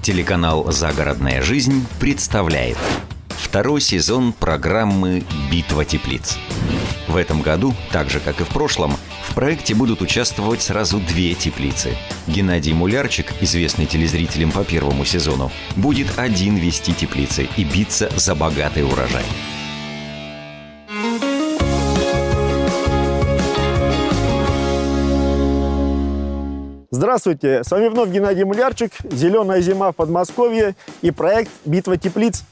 Телеканал «Загородная жизнь» представляет второй сезон программы «Битва теплиц». В этом году, так же как и в прошлом, в проекте будут участвовать сразу две теплицы. Геннадий Мулярчик, известный телезрителям по первому сезону, будет один вести теплицы и биться за богатый урожай. Здравствуйте! С вами вновь Геннадий Мулярчик, «Зеленая зима» в Подмосковье и проект «Битва теплиц».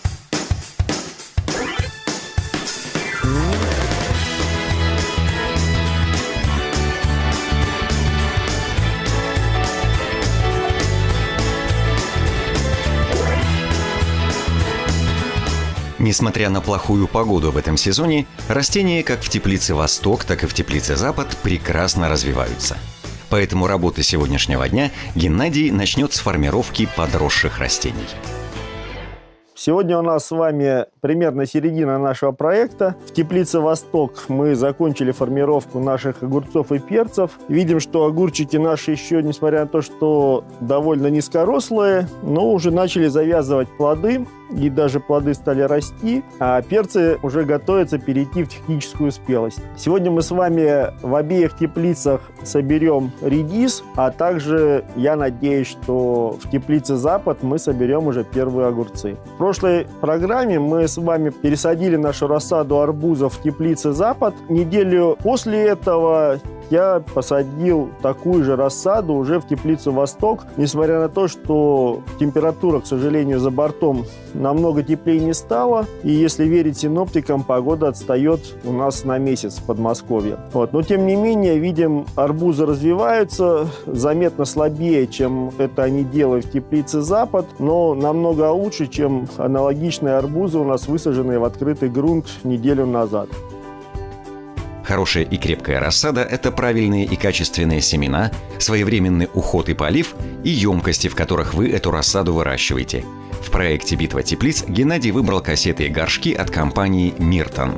Несмотря на плохую погоду в этом сезоне, растения как в теплице «Восток», так и в теплице «Запад» прекрасно развиваются. Поэтому работы сегодняшнего дня Геннадий начнет с формировки подросших растений. Сегодня у нас с вами примерно середина нашего проекта. В теплице «Восток» мы закончили формировку наших огурцов и перцев. Видим, что огурчики наши еще, несмотря на то, что довольно низкорослые, но уже начали завязывать плоды, и даже плоды стали расти, а перцы уже готовятся перейти в техническую спелость. Сегодня мы с вами в обеих теплицах соберем редис, а также я надеюсь, что в теплице «Запад» мы соберем уже первые огурцы. В прошлой программе мы с вами пересадили нашу рассаду арбузов в теплице «Запад». Неделю после этого я посадил такую же рассаду уже в теплицу «Восток», несмотря на то, что температура, к сожалению, за бортом намного теплее не стало. И если верить синоптикам, погода отстает у нас на месяц в Подмосковье. Но тем не менее, видим, арбузы развиваются заметно слабее, чем это они делают в теплице «Запад», но намного лучше, чем аналогичные арбузы у нас высаженные в открытый грунт неделю назад. Хорошая и крепкая рассада – это правильные и качественные семена, своевременный уход и полив и емкости, в которых вы эту рассаду выращиваете. В проекте «Битва теплиц» Геннадий выбрал кассеты и горшки от компании «Миртон».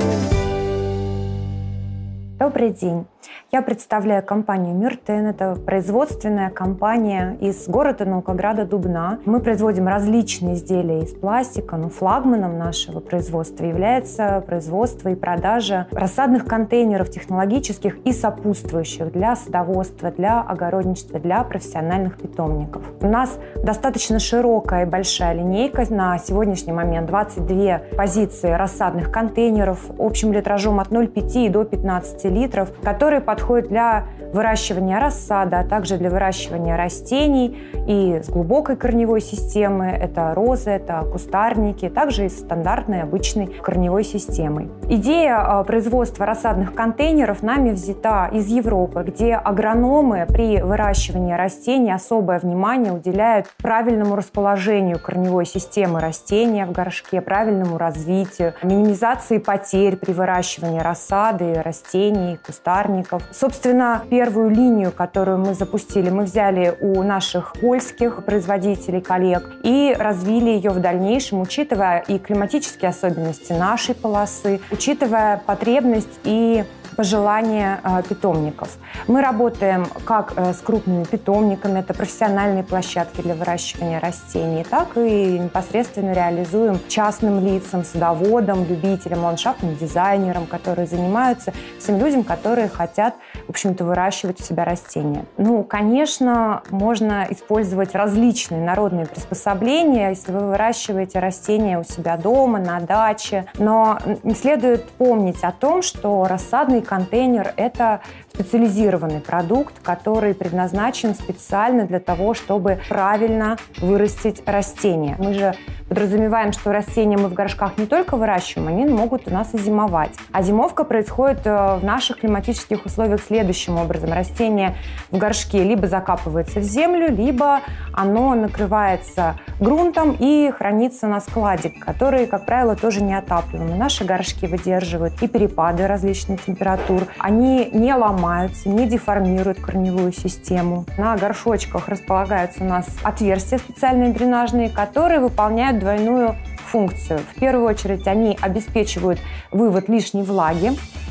Добрый день. Я представляю компанию «Миртон». Это производственная компания из города Наукограда Дубна. Мы производим различные изделия из пластика, но флагманом нашего производства является производство и продажа рассадных контейнеров технологических и сопутствующих для садоводства, для огородничества, для профессиональных питомников. У нас достаточно широкая и большая линейка. На сегодняшний момент 22 позиции рассадных контейнеров общим литражом от 0,5 до 15 литров, которые подходят для выращивания рассады, а также для выращивания растений и с глубокой корневой системы. Это розы, это кустарники, также и с стандартной обычной корневой системой. Идея производства рассадных контейнеров нами взята из Европы, где агрономы при выращивании растений особое внимание уделяют правильному расположению корневой системы растения в горшке, правильному развитию, минимизации потерь при выращивании рассады, растений, кустарников. Собственно, первую линию, которую мы запустили, мы взяли у наших польских производителей, коллег, и развили ее в дальнейшем, учитывая и климатические особенности нашей полосы, учитывая потребность и пожелания питомников. Мы работаем как с крупными питомниками, это профессиональные площадки для выращивания растений, так и непосредственно реализуем частным лицам, садоводам, любителям, ландшафтным дизайнерам, которые занимаются всем людям, которые хотят, в общем-то, выращивать у себя растения. Конечно, можно использовать различные народные приспособления, если вы выращиваете растения у себя дома, на даче, но следует помнить о том, что рассадный контейнер – это специализированный продукт, который предназначен специально для того, чтобы правильно вырастить растения. Мы же подразумеваем, что растения мы в горшках не только выращиваем, они могут у нас и зимовать. А зимовка происходит в наших климатических условиях следующим образом. Растение в горшке либо закапывается в землю, либо оно накрывается грунтом и хранится на складе, который, как правило, тоже не отапливаемый. Наши горшки выдерживают и перепады различных температур. Они не ломаются, не деформируют корневую систему. На горшочках располагаются у нас отверстия специальные дренажные, которые выполняют двойную функцию. В первую очередь они обеспечивают вывод лишней влаги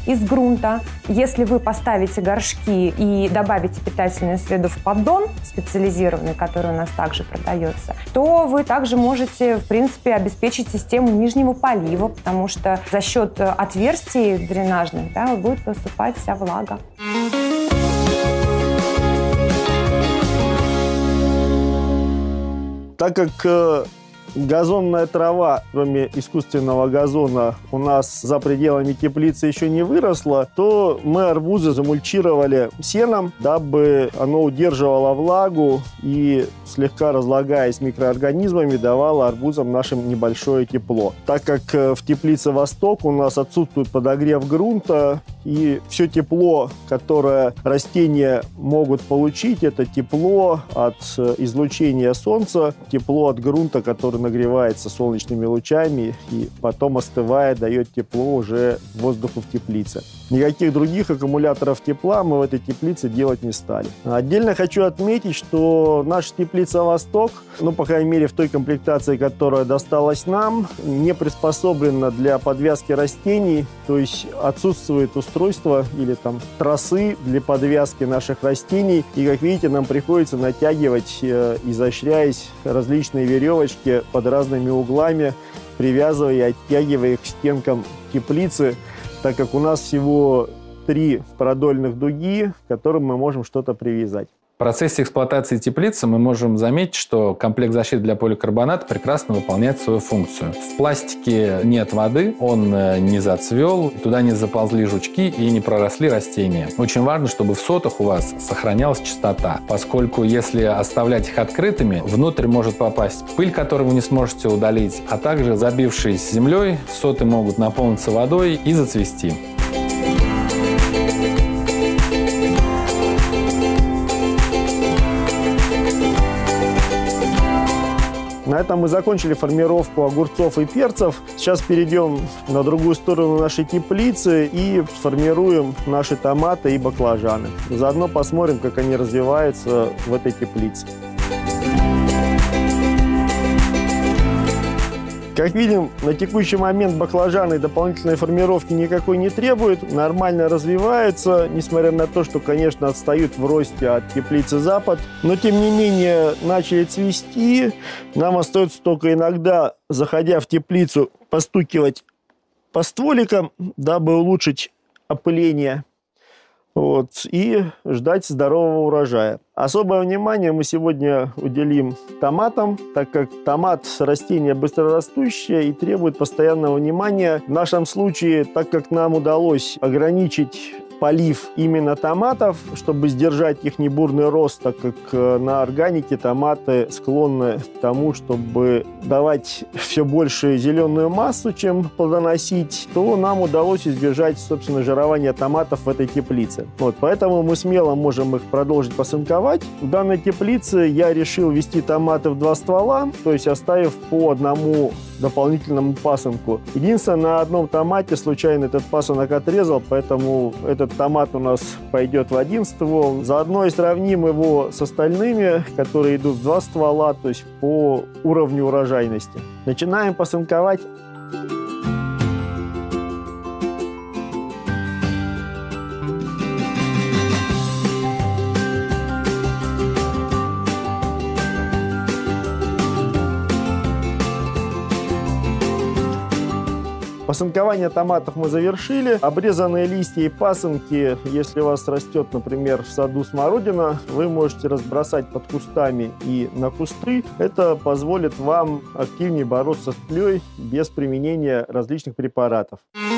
из грунта. Если вы поставите горшки и добавите питательную среду в поддон специализированный, который у нас также продается, то вы также можете, в принципе, обеспечить систему нижнего полива, потому что за счет отверстий дренажных, да, будет поступать вся влага. Так как газонная трава, кроме искусственного газона, у нас за пределами теплицы еще не выросла, то мы арбузы замульчировали сеном, дабы оно удерживало влагу и, слегка разлагаясь микроорганизмами, давало арбузам нашим небольшое тепло. Так как в теплице «Восток» у нас отсутствует подогрев грунта, и все тепло, которое растения могут получить, это тепло от излучения солнца, тепло от грунта, который нагревается солнечными лучами и потом, остывая, дает тепло уже воздуху в теплице. Никаких других аккумуляторов тепла мы в этой теплице делать не стали. Отдельно хочу отметить, что наша теплица «Восток», ну, по крайней мере, в той комплектации, которая досталась нам, не приспособлена для подвязки растений, то есть отсутствует устройство или там тросы для подвязки наших растений. И, как видите, нам приходится натягивать, изощряясь, различные веревочки под разными углами, привязывая и оттягивая их к стенкам теплицы, так как у нас всего 3 продольных дуги, к которым мы можем что-то привязать. В процессе эксплуатации теплицы мы можем заметить, что комплект защиты для поликарбоната прекрасно выполняет свою функцию. В пластике нет воды, он не зацвел, туда не заползли жучки и не проросли растения. Очень важно, чтобы в сотах у вас сохранялась чистота, поскольку если оставлять их открытыми, внутрь может попасть пыль, которую вы не сможете удалить, а также, забившись землей, соты могут наполниться водой и зацвести. На этом мы закончили формировку огурцов и перцев. Сейчас перейдем на другую сторону нашей теплицы и сформируем наши томаты и баклажаны. Заодно посмотрим, как они развиваются в этой теплице. Как видим, на текущий момент баклажаны дополнительной формировки никакой не требуют, нормально развиваются, несмотря на то, что, конечно, отстают в росте от теплицы «Запад». Но, тем не менее, начали цвести. Нам остается только иногда, заходя в теплицу, постукивать по стволикам, дабы улучшить опыление. И ждать здорового урожая. Особое внимание мы сегодня уделим томатам, так как томат – растение быстрорастущее и требует постоянного внимания. В нашем случае, так как нам удалось ограничить полив именно томатов, чтобы сдержать их небурный рост, так как на органике томаты склонны к тому, чтобы давать все больше зеленую массу, чем плодоносить, то нам удалось избежать, собственно, жирования томатов в этой теплице. Поэтому мы смело можем их продолжить посынковать. В данной теплице я решил вести томаты в 2 ствола, то есть оставив по одному дополнительному пасынку. Единственное, на одном томате случайно этот пасынок отрезал, поэтому этот томат у нас пойдет в 1 ствол. Заодно и сравним его с остальными, которые идут в 2 ствола, то есть по уровню урожайности. Начинаем пасынковать. Пасынкование томатов мы завершили. Обрезанные листья и пасынки, если у вас растет, например, в саду смородина, вы можете разбросать под кустами и на кусты. Это позволит вам активнее бороться с тлей без применения различных препаратов.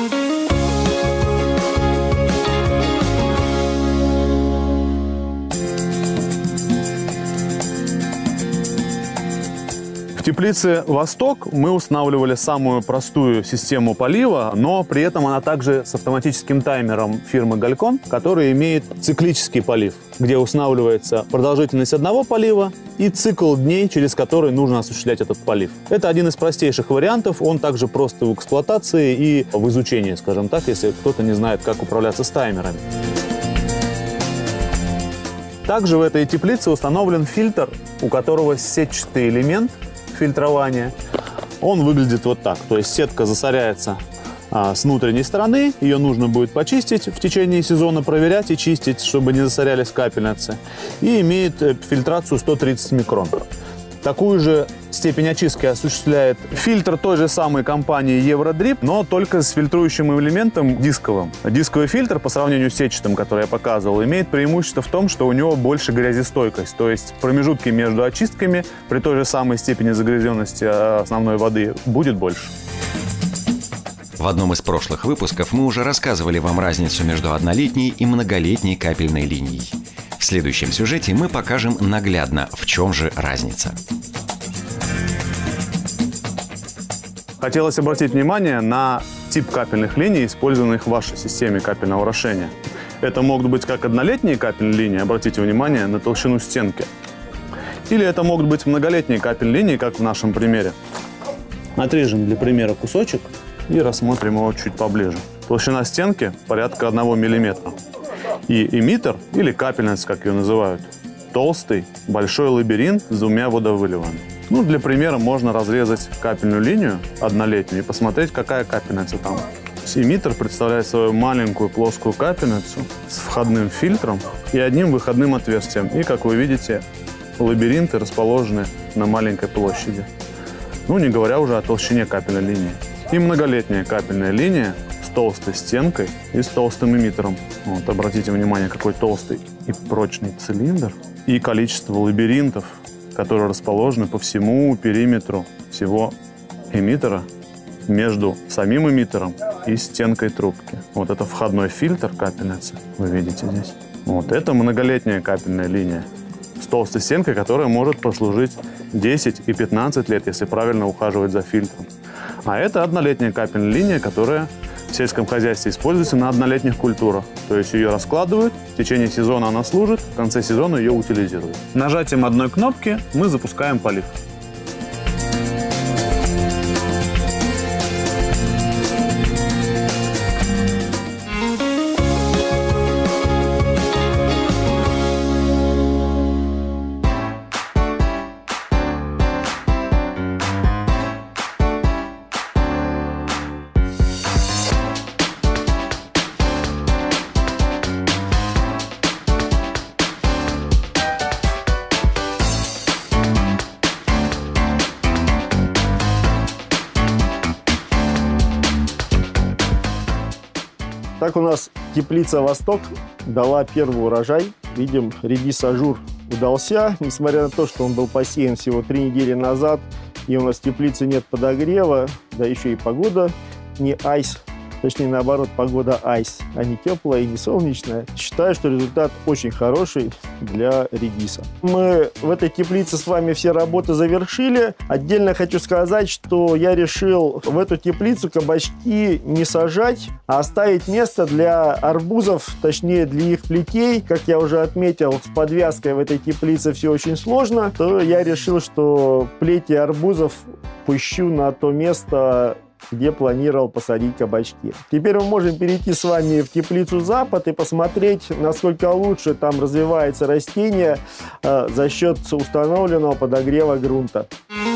В теплице «Восток» мы устанавливали самую простую систему полива, но при этом она также с автоматическим таймером фирмы «Галькон», который имеет циклический полив, где устанавливается продолжительность одного полива и цикл дней, через который нужно осуществлять этот полив. Это один из простейших вариантов, он также прост в эксплуатации и в изучении, скажем так, если кто-то не знает, как управляться с таймерами. Также в этой теплице установлен фильтр, у которого сетчатый элемент фильтрования. Он выглядит вот так, то есть сетка засоряется с внутренней стороны. Ее нужно будет почистить в течение сезона, проверять и чистить, чтобы не засорялись капельницы. И имеет фильтрацию 130 микрон. Такую же степень очистки осуществляет фильтр той же самой компании Евродрип, но только с фильтрующим элементом дисковым. Дисковый фильтр по сравнению с сетчатым, который я показывал, имеет преимущество в том, что у него больше грязестойкость. То есть промежутки между очистками при той же самой степени загрязненности основной воды будет больше. В одном из прошлых выпусков мы уже рассказывали вам разницу между однолетней и многолетней капельной линией. В следующем сюжете мы покажем наглядно, в чем же разница. Хотелось обратить внимание на тип капельных линий, использованных в вашей системе капельного орошения. Это могут быть как однолетние капельные линии, обратите внимание на толщину стенки. Или это могут быть многолетние капельные линии, как в нашем примере. Отрежем для примера кусочек и рассмотрим его чуть поближе. Толщина стенки порядка 1 мм. И эмиттер, или капельница, как ее называют, толстый, большой лабиринт с 2 водовыливами. Для примера можно разрезать капельную линию однолетнюю и посмотреть, какая капельница там. Эмиттер представляет свою маленькую плоскую капельницу с входным фильтром и одним выходным отверстием. И, как вы видите, лабиринты расположены на маленькой площади. Не говоря уже о толщине капельной линии. И многолетняя капельная линия с толстой стенкой и с толстым эмиттером. Обратите внимание, какой толстый и прочный цилиндр. И количество лабиринтов, которые расположены по всему периметру всего эмиттера между самим эмиттером и стенкой трубки. Это входной фильтр капельницы, вы видите здесь. Это многолетняя капельная линия с толстой стенкой, которая может прослужить 10 и 15 лет, если правильно ухаживать за фильтром. А это однолетняя капельная линия, которая в сельском хозяйстве используется на однолетних культурах. То есть ее раскладывают, в течение сезона она служит, в конце сезона ее утилизируют. Нажатием одной кнопки мы запускаем полив. Так у нас теплица «Восток» дала первый урожай. Видим, редис-ажур удался, несмотря на то, что он был посеян всего 3 недели назад, и у нас в теплице нет подогрева, да еще и погода не айс, точнее наоборот, погода айс, а не теплая и не солнечная. Считаю, что результат очень хороший для редиса. Мы в этой теплице с вами все работы завершили. Отдельно хочу сказать, что я решил в эту теплицу кабачки не сажать, а оставить место для арбузов, точнее для их плетей. Как я уже отметил, с подвязкой в этой теплице все очень сложно, то я решил, что плети арбузов пущу на то место, где планировал посадить кабачки. Теперь мы можем перейти с вами в теплицу «Запад» и посмотреть, насколько лучше там развивается растение за счет установленного подогрева грунта.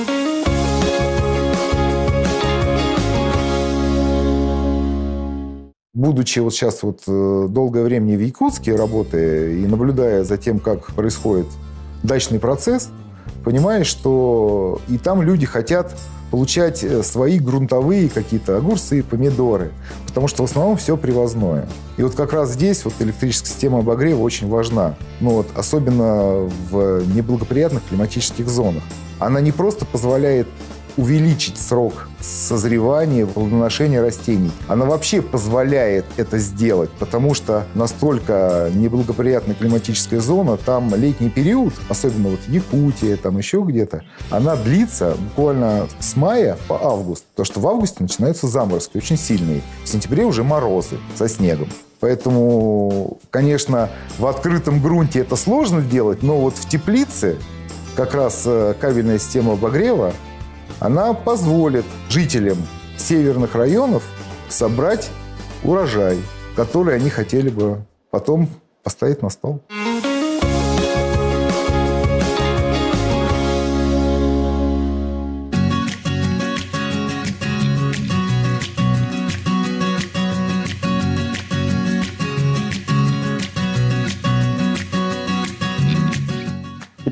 Будучи сейчас долгое время в Якутске, работая и наблюдая за тем, как происходит дачный процесс, понимаешь, что и там люди хотят получать свои грунтовые какие-то огурцы и помидоры, потому что в основном все привозное. И как раз здесь электрическая система обогрева очень важна, особенно в неблагоприятных климатических зонах. Она не просто позволяет увеличить срок созревания, плодоношения растений. Она вообще позволяет это сделать, потому что настолько неблагоприятная климатическая зона, там летний период, особенно Якутия, там еще где-то, она длится буквально с мая по август, потому что в августе начинаются заморозки очень сильные. В сентябре уже морозы со снегом. Поэтому, конечно, в открытом грунте это сложно делать, но в теплице как раз кабельная система обогрева, она позволит жителям северных районов собрать урожай, который они хотели бы потом поставить на стол.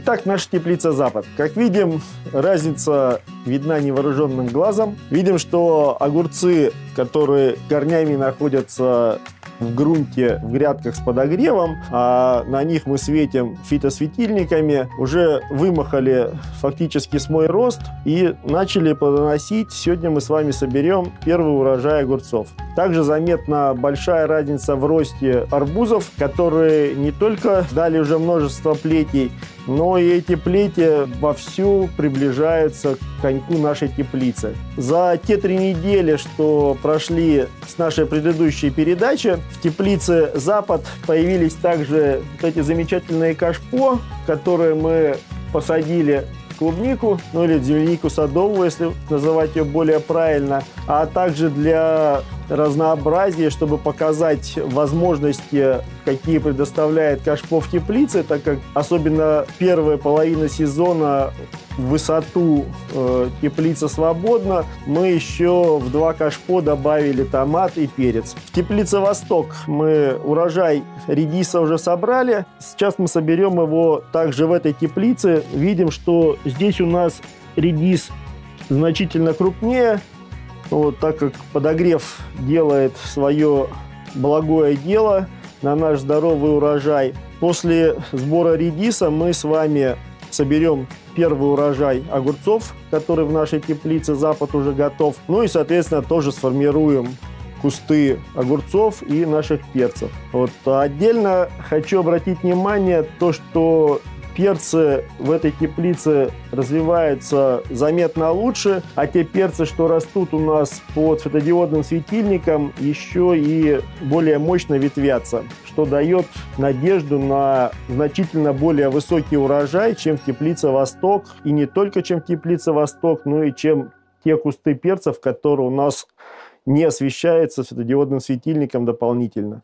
Итак, наша теплица «Запад». Как видим, разница видна невооруженным глазом. Видим, что огурцы, которые корнями находятся в грунте, в грядках с подогревом, а на них мы светим фитосветильниками, уже вымахали фактически свой рост и начали плодоносить. Сегодня мы с вами соберем первый урожай огурцов. Также заметна большая разница в росте арбузов, которые не только дали уже множество плетей, но и эти плети вовсю приближаются к коньку нашей теплицы. За те 3 недели, что прошли с нашей предыдущей передачи, в теплице «Запад» появились также вот эти замечательные кашпо, которые мы посадили клубнику, ну или землянику садовую, если называть ее более правильно, а также для разнообразия, чтобы показать возможности, какие предоставляет кашпо в теплице, так как особенно первая половина сезона в высоту теплица свободна, мы еще в 2 кашпо добавили томат и перец. В теплице «Восток» мы урожай редиса уже собрали. Сейчас мы соберем его также в этой теплице. Видим, что здесь у нас редис значительно крупнее, вот, так как подогрев делает свое благое дело на наш здоровый урожай. После сбора редиса мы с вами соберем первый урожай огурцов, который в нашей теплице «Запад» уже готов. Ну и, соответственно, тоже сформируем кусты огурцов и наших перцев. Вот. Отдельно хочу обратить внимание то, что перцы в этой теплице развиваются заметно лучше, а те перцы, что растут у нас под светодиодным светильником, еще и более мощно ветвятся, что дает надежду на значительно более высокий урожай, чем в теплице «Восток». И не только чем в теплице «Восток», но и чем те кусты перцев, которые у нас не освещаются светодиодным светильником дополнительно.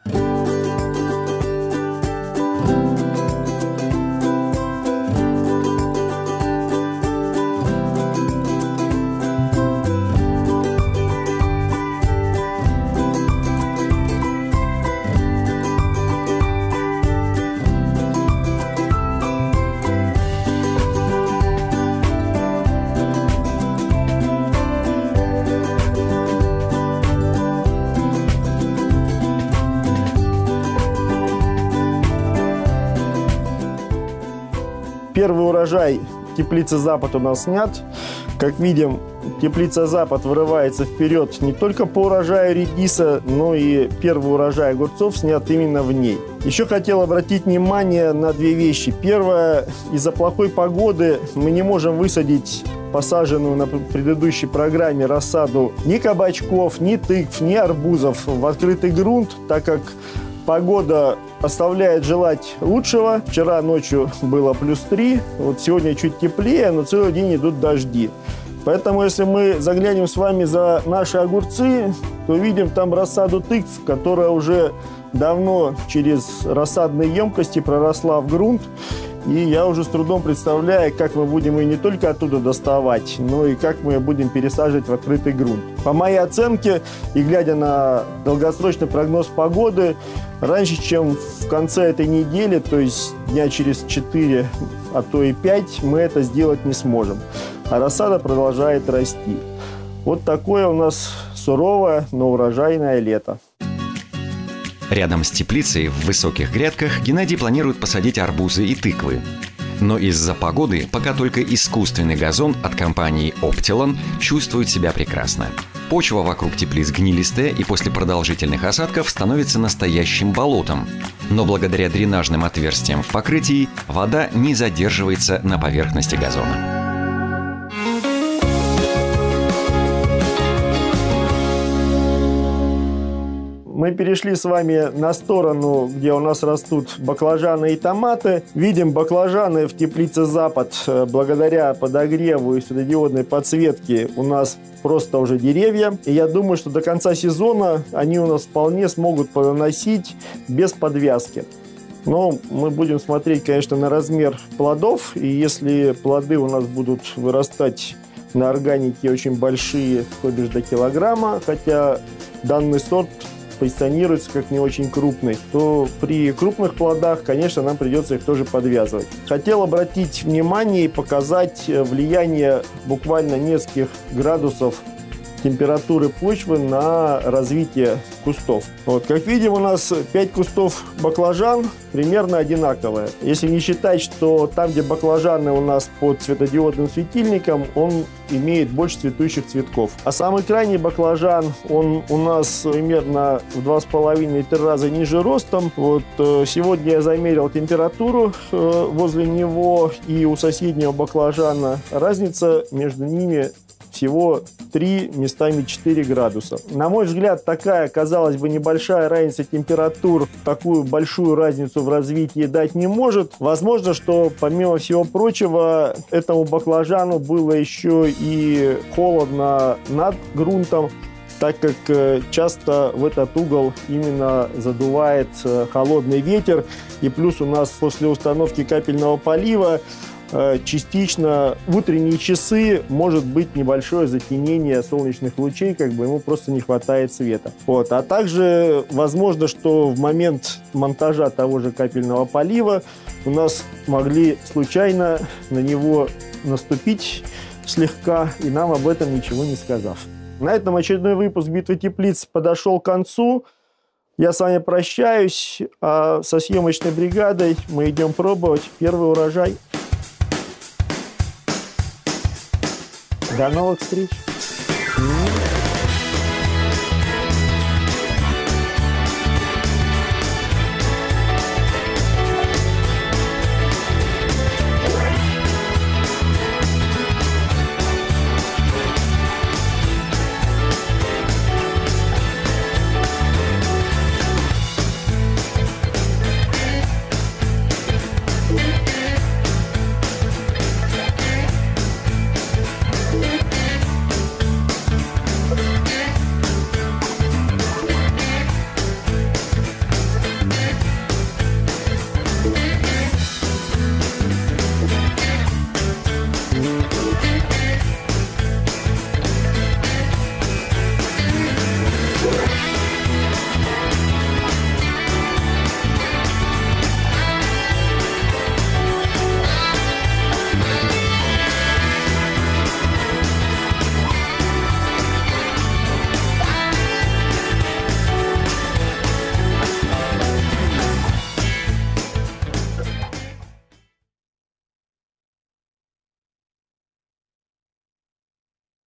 Первый урожай теплицы «Запад» у нас снят. Как видим, теплица «Запад» вырывается вперед не только по урожаю редиса, но и первый урожай огурцов снят именно в ней. Еще хотел обратить внимание на 2 вещи. Первое, из-за плохой погоды мы не можем высадить посаженную на предыдущей программе рассаду ни кабачков, ни тыкв, ни арбузов в открытый грунт, так как погода оставляет желать лучшего. Вчера ночью было +3, вот сегодня чуть теплее, но целый день идут дожди. Поэтому, если мы заглянем с вами за наши огурцы, то видим там рассаду тыкв, которая уже давно через рассадные емкости проросла в грунт. И я уже с трудом представляю, как мы будем ее не только оттуда доставать, но и как мы ее будем пересаживать в открытый грунт. По моей оценке, и глядя на долгосрочный прогноз погоды, раньше, чем в конце этой недели, то есть дня через 4, а то и 5, мы это сделать не сможем. А рассада продолжает расти. Вот такое у нас суровое, но урожайное лето. Рядом с теплицей в высоких грядках Геннадий планирует посадить арбузы и тыквы. Но из-за погоды пока только искусственный газон от компании Optilon чувствует себя прекрасно. Почва вокруг теплиц гнилистая и после продолжительных осадков становится настоящим болотом. Но благодаря дренажным отверстиям в покрытии вода не задерживается на поверхности газона. Мы перешли с вами на сторону, где у нас растут баклажаны и томаты. Видим, баклажаны в теплице «Запад» благодаря подогреву и светодиодной подсветке у нас просто уже деревья. И я думаю, что до конца сезона они у нас вполне смогут плодоносить без подвязки. Но мы будем смотреть, конечно, на размер плодов. И если плоды у нас будут вырастать на органике очень большие, то бишь до килограмма, хотя данный сорт позиционируется как не очень крупный, то при крупных плодах, конечно, нам придется их тоже подвязывать. Хотел обратить внимание и показать влияние буквально нескольких градусов температуры почвы на развитие кустов. Вот, как видим, у нас 5 кустов баклажан примерно одинаковые. Если не считать, что там, где баклажаны у нас под светодиодным светильником, он имеет больше цветущих цветков. А самый крайний баклажан, он у нас примерно в 2,5-3 раза ниже ростом. Вот, сегодня я замерил температуру возле него и у соседнего баклажана. Разница между ними всего 3, местами 4 градуса. На мой взгляд, такая, казалось бы, небольшая разница температур такую большую разницу в развитии дать не может. Возможно, что, помимо всего прочего, этому баклажану было еще и холодно над грунтом, так как часто в этот угол именно задувает холодный ветер. И плюс у нас после установки капельного полива частично в утренние часы может быть небольшое затемнение солнечных лучей, как бы ему просто не хватает света. Вот. А также возможно, что в момент монтажа того же капельного полива у нас могли случайно на него наступить слегка, и нам об этом ничего не сказав. На этом очередной выпуск «Битвы теплиц» подошел к концу. Я с вами прощаюсь, а со съемочной бригадой мы идем пробовать первый урожай. До новых встреч!